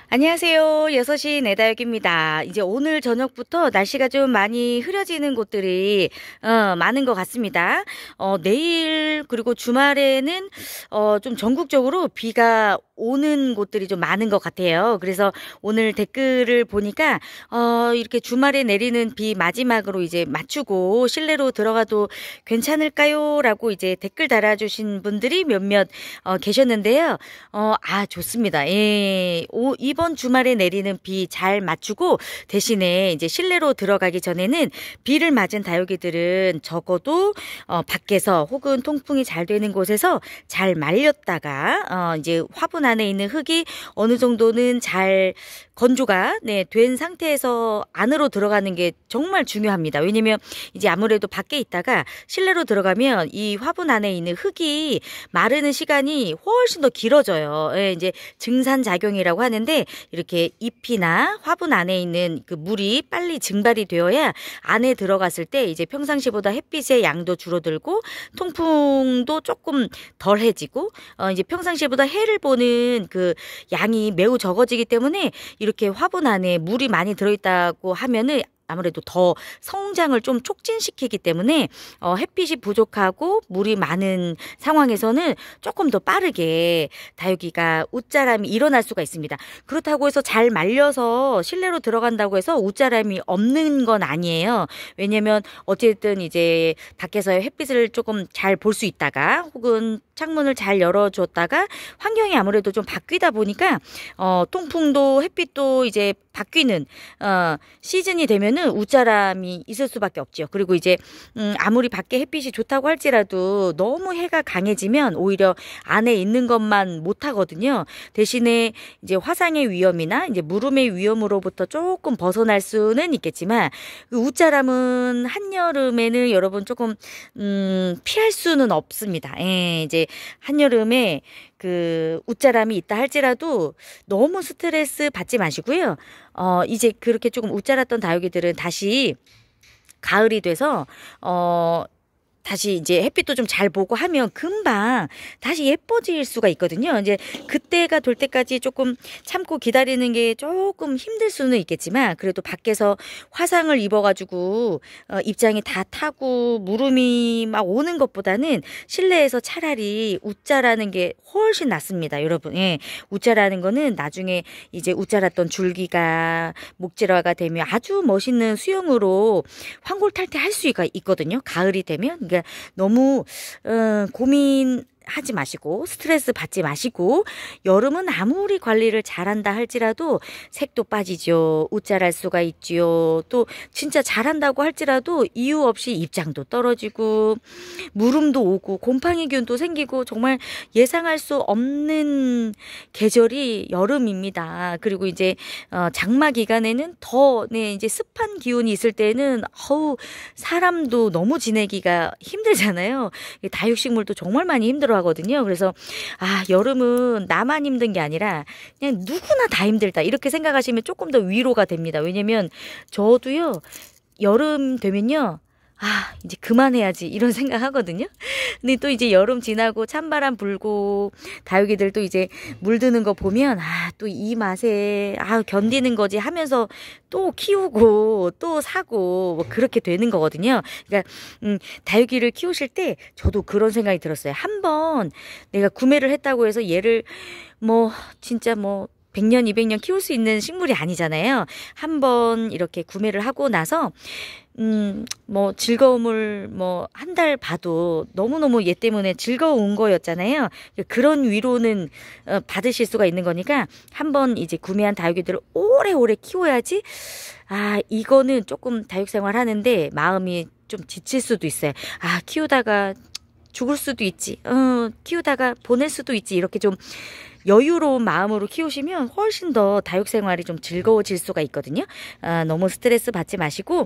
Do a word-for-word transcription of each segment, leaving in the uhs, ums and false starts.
안녕하세요. 여섯 시 내다육입니다. 이제 오늘 저녁부터 날씨가 좀 많이 흐려지는 곳들이 어, 많은 것 같습니다. 어, 내일 그리고 주말에는 어, 좀 전국적으로 비가 오는 곳들이 좀 많은 것 같아요. 그래서 오늘 댓글을 보니까 어, 이렇게 주말에 내리는 비 마지막으로 이제 맞추고 실내로 들어가도 괜찮을까요? 라고 이제 댓글 달아주신 분들이 몇몇 어, 계셨는데요. 어, 아, 좋습니다. 예, 오, 이번 이번 주말에 내리는 비 잘 맞추고 대신에 이제 실내로 들어가기 전에는 비를 맞은 다육이들은 적어도 어, 밖에서 혹은 통풍이 잘 되는 곳에서 잘 말렸다가 어, 이제 화분 안에 있는 흙이 어느 정도는 잘 건조가 네, 된 상태에서 안으로 들어가는 게 정말 중요합니다. 왜냐면 이제 아무래도 밖에 있다가 실내로 들어가면 이 화분 안에 있는 흙이 마르는 시간이 훨씬 더 길어져요. 예, 이제 증산작용이라고 하는데 이렇게 잎이나 화분 안에 있는 그 물이 빨리 증발이 되어야 안에 들어갔을 때 이제 평상시보다 햇빛의 양도 줄어들고 통풍도 조금 덜해지고 어 이제 평상시보다 해를 보는 그 양이 매우 적어지기 때문에 이렇게 화분 안에 물이 많이 들어있다고 하면은 아무래도 더 성장을 좀 촉진시키기 때문에 어, 햇빛이 부족하고 물이 많은 상황에서는 조금 더 빠르게 다육이가 웃자람이 일어날 수가 있습니다. 그렇다고 해서 잘 말려서 실내로 들어간다고 해서 웃자람이 없는 건 아니에요. 왜냐면 어쨌든 이제 밖에서 햇빛을 조금 잘 볼 수 있다가 혹은 창문을 잘 열어줬다가 환경이 아무래도 좀 바뀌다 보니까 어, 통풍도 햇빛도 이제 바뀌는 어, 시즌이 되면은 웃자람이 있을 수밖에 없죠. 그리고 이제 음, 아무리 밖에 햇빛이 좋다고 할지라도 너무 해가 강해지면 오히려 안에 있는 것만 못 하거든요. 대신에 이제 화상의 위험이나 이제 무름의 위험으로부터 조금 벗어날 수는 있겠지만 그 웃자람은 한여름에는 여러분 조금 음, 피할 수는 없습니다. 예, 이제 한여름에 그 웃자람이 있다 할지라도 너무 스트레스 받지 마시고요. 어 이제 그렇게 조금 웃자랐던 다육이들은 다시 가을이 돼서 어 다시 이제 햇빛도 좀 잘 보고 하면 금방 다시 예뻐질 수가 있거든요. 이제 그때가 될 때까지 조금 참고 기다리는 게 조금 힘들 수는 있겠지만 그래도 밖에서 화상을 입어가지고 어, 입장이 다 타고 무름이 막 오는 것보다는 실내에서 차라리 웃자라는 게 훨씬 낫습니다, 여러분. 예, 웃자라는 거는 나중에 이제 웃자랐던 줄기가 목질화가 되면 아주 멋있는 수영으로 황골탈퇴할 수가 있거든요. 가을이 되면. 그러니까 너무 어, 고민하지 마시고 스트레스 받지 마시고 여름은 아무리 관리를 잘한다 할지라도 색도 빠지죠. 웃자랄 수가 있지요. 또 진짜 잘한다고 할지라도 이유 없이 입장도 떨어지고 무름도 오고 곰팡이균도 생기고 정말 예상할 수 없는 계절이 여름입니다. 그리고 이제 어, 장마 기간에는 더 네, 이제 습한 기온이 있을 때는 어우 사람도 너무 지내기가 힘들잖아요. 다육식물도 정말 많이 힘들어 하거든요. 그래서 아, 여름은 나만 힘든 게 아니라 그냥 누구나 다 힘들다 이렇게 생각하시면 조금 더 위로가 됩니다. 왜냐면 저도요 여름 되면요 아, 이제 그만해야지 이런 생각하거든요. 근데 또 이제 여름 지나고 찬바람 불고 다육이들 또 이제 물드는 거 보면 아, 또 이 맛에 아, 견디는 거지 하면서 또 키우고 또 사고 뭐 그렇게 되는 거거든요. 그러니까 음, 다육이를 키우실 때 저도 그런 생각이 들었어요. 한번 내가 구매를 했다고 해서 얘를 뭐 진짜 뭐 백 년, 이백 년 키울 수 있는 식물이 아니잖아요. 한번 이렇게 구매를 하고 나서 음, 뭐 즐거움을 뭐 한 달 봐도 너무너무 얘 때문에 즐거운 거였잖아요. 그런 위로는 어, 받으실 수가 있는 거니까 한번 이제 구매한 다육이들을 오래오래 키워야지. 아, 이거는 조금 다육 생활 하는데 마음이 좀 지칠 수도 있어요. 아, 키우다가 죽을 수도 있지. 어, 키우다가 보낼 수도 있지. 이렇게 좀 여유로운 마음으로 키우시면 훨씬 더 다육 생활이 좀 즐거워질 수가 있거든요. 아, 너무 스트레스 받지 마시고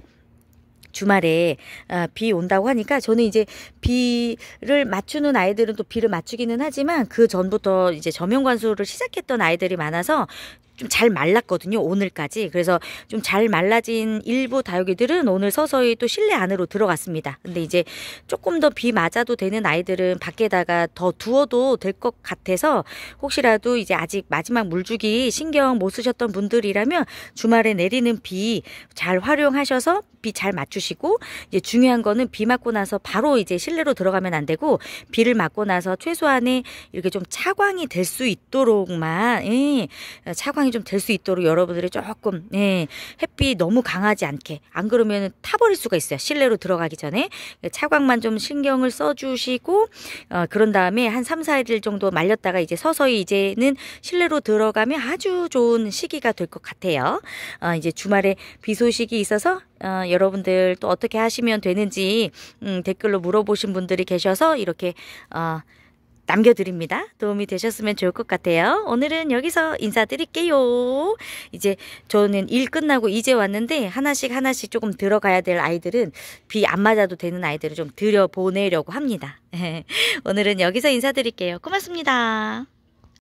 주말에 아, 비 온다고 하니까 저는 이제 비를 맞추는 아이들은 또 비를 맞추기는 하지만 그 전부터 이제 저명관수를 시작했던 아이들이 많아서 좀 잘 말랐거든요, 오늘까지. 그래서 좀 잘 말라진 일부 다육이들은 오늘 서서히 또 실내 안으로 들어갔습니다. 근데 이제 조금 더 비 맞아도 되는 아이들은 밖에다가 더 두어도 될 것 같아서 혹시라도 이제 아직 마지막 물주기 신경 못 쓰셨던 분들이라면 주말에 내리는 비 잘 활용하셔서 비 잘 맞추시고, 이제 중요한 거는 비 맞고 나서 바로 이제 실내로 들어가면 안 되고 비를 맞고 나서 최소한의 이렇게 좀 차광이 될 수 있도록만, 예, 차광이 좀 될 수 있도록 여러분들이 조금, 예, 햇빛 너무 강하지 않게, 안 그러면 타버릴 수가 있어요, 실내로 들어가기 전에. 차광만 좀 신경을 써주시고, 어, 그런 다음에 한 삼, 사 일 정도 말렸다가 이제 서서히 이제는 실내로 들어가면 아주 좋은 시기가 될 것 같아요. 어, 이제 주말에 비 소식이 있어서 어, 여러분들 또 어떻게 하시면 되는지 음, 댓글로 물어보신 분들이 계셔서 이렇게 어, 남겨드립니다. 도움이 되셨으면 좋을 것 같아요. 오늘은 여기서 인사드릴게요. 이제 저는 일 끝나고 이제 왔는데 하나씩 하나씩 조금 들어가야 될 아이들은 비 안 맞아도 되는 아이들을 좀 들여보내려고 합니다. 오늘은 여기서 인사드릴게요. 고맙습니다.